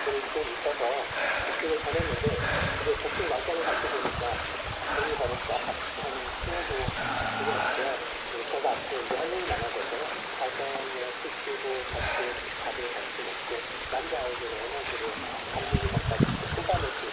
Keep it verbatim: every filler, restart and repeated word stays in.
것들이 좀 있어서 복직을 잘했는데 이제 복직 날짜를 같이 보니까 돈이 버렸다 하는 신호도 들어왔고요. 제가 앞으로 이제 할 일이 많아져서 가정에 쓰시고 같이 밥을 같이 먹고 남자 아이들의 에너지를 감독이 갖다 쏟아낼 수